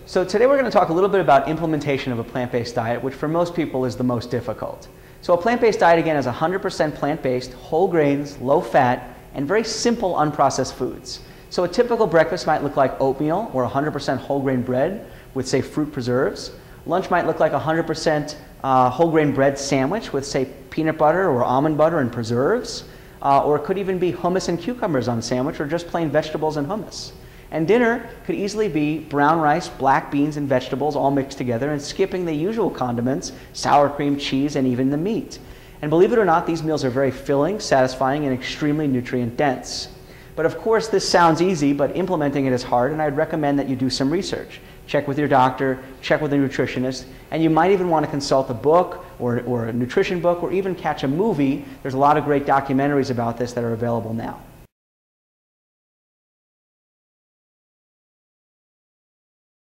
So today we're going to talk a little bit about implementation of a plant-based diet, which for most people is the most difficult. So a plant-based diet, again, is 100% plant-based, whole grains, low fat, and very simple unprocessed foods. So a typical breakfast might look like oatmeal or 100% whole grain bread with, say, fruit preserves. Lunch might look like 100% whole grain bread sandwich with, say, peanut butter or almond butter and preserves. Or it could even be hummus and cucumbers on a sandwich, or just plain vegetables and hummus. And dinner could easily be brown rice, black beans, and vegetables all mixed together, and skipping the usual condiments, sour cream, cheese, and even the meat. And believe it or not, these meals are very filling, satisfying, and extremely nutrient dense. But of course, this sounds easy, but implementing it is hard, and I'd recommend that you do some research. Check with your doctor, check with a nutritionist, and you might even want to consult a book or a nutrition book, or even catch a movie. There's a lot of great documentaries about this that are available now.